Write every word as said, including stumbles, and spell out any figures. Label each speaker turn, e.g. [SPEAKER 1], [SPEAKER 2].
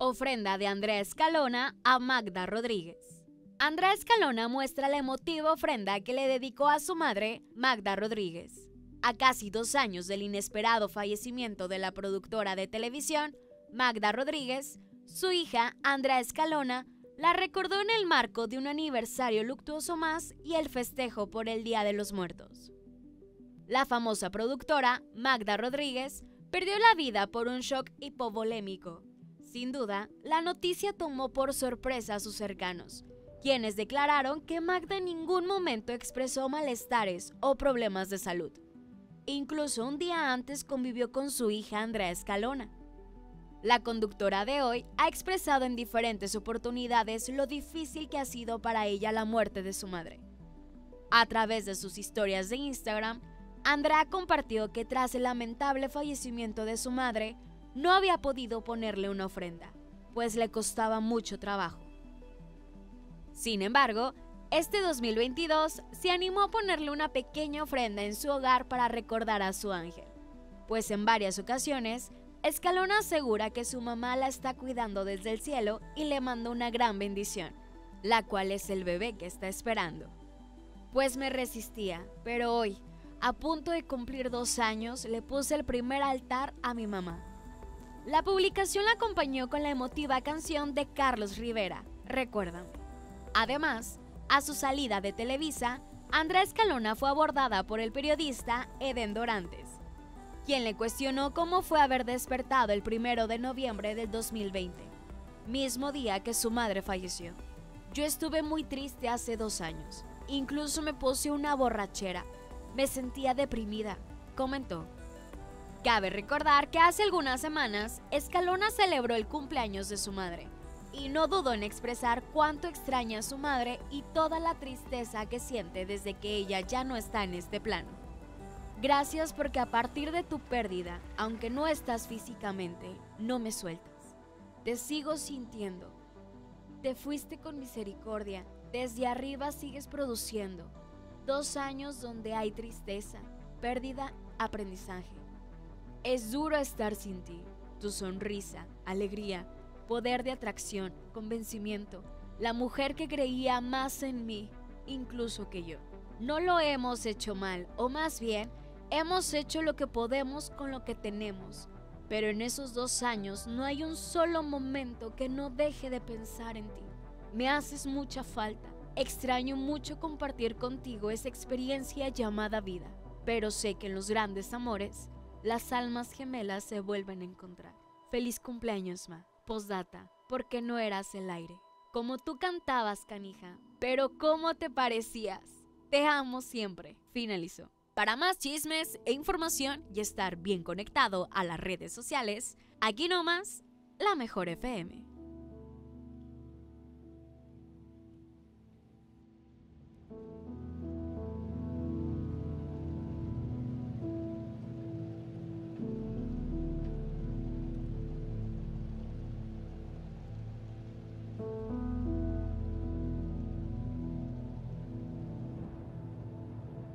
[SPEAKER 1] Ofrenda de Andrea Escalona a Magda Rodríguez. Andrea Escalona muestra la emotiva ofrenda que le dedicó a su madre, Magda Rodríguez. A casi dos años del inesperado fallecimiento de la productora de televisión, Magda Rodríguez, su hija, Andrea Escalona, la recordó en el marco de un aniversario luctuoso más y el festejo por el Día de los Muertos. La famosa productora, Magda Rodríguez, perdió la vida por un shock hipovolémico. Sin duda, la noticia tomó por sorpresa a sus cercanos, quienes declararon que Magda en ningún momento expresó malestares o problemas de salud. Incluso un día antes convivió con su hija Andrea Escalona. La conductora de hoy ha expresado en diferentes oportunidades lo difícil que ha sido para ella la muerte de su madre. A través de sus historias de Instagram, Andrea compartió que tras el lamentable fallecimiento de su madre, no había podido ponerle una ofrenda, pues le costaba mucho trabajo. Sin embargo, este dos mil veintidós se animó a ponerle una pequeña ofrenda en su hogar para recordar a su ángel, pues en varias ocasiones, Escalona asegura que su mamá la está cuidando desde el cielo y le manda una gran bendición, la cual es el bebé que está esperando. Pues me resistía, pero hoy, a punto de cumplir dos años, le puse el primer altar a mi mamá. La publicación la acompañó con la emotiva canción de Carlos Rivera, Recuerda. Además, a su salida de Televisa, Andrea Escalona fue abordada por el periodista Eden Dorantes, quien le cuestionó cómo fue haber despertado el primero de noviembre del dos mil veinte, mismo día que su madre falleció. Yo estuve muy triste hace dos años, incluso me puse una borrachera, me sentía deprimida, comentó. Cabe recordar que hace algunas semanas, Escalona celebró el cumpleaños de su madre, y no dudó en expresar cuánto extraña a su madre y toda la tristeza que siente desde que ella ya no está en este plano. Gracias porque a partir de tu pérdida, aunque no estás físicamente, no me sueltas. Te sigo sintiendo. Te fuiste con misericordia, desde arriba sigues produciendo. Dos años donde hay tristeza, pérdida, aprendizaje. Es duro estar sin ti, tu sonrisa, alegría, poder de atracción, convencimiento, la mujer que creía más en mí, incluso que yo. No lo hemos hecho mal, o más bien, hemos hecho lo que podemos con lo que tenemos, pero en esos dos años no hay un solo momento que no deje de pensar en ti. Me haces mucha falta, extraño mucho compartir contigo esa experiencia llamada vida, pero sé que en los grandes amores, las almas gemelas se vuelven a encontrar. Feliz cumpleaños, ma. Postdata, porque no eras el aire. Como tú cantabas, canija, pero ¿cómo te parecías? Te amo siempre. Finalizó. Para más chismes e información y estar bien conectado a las redes sociales, aquí nomás, La Mejor F M.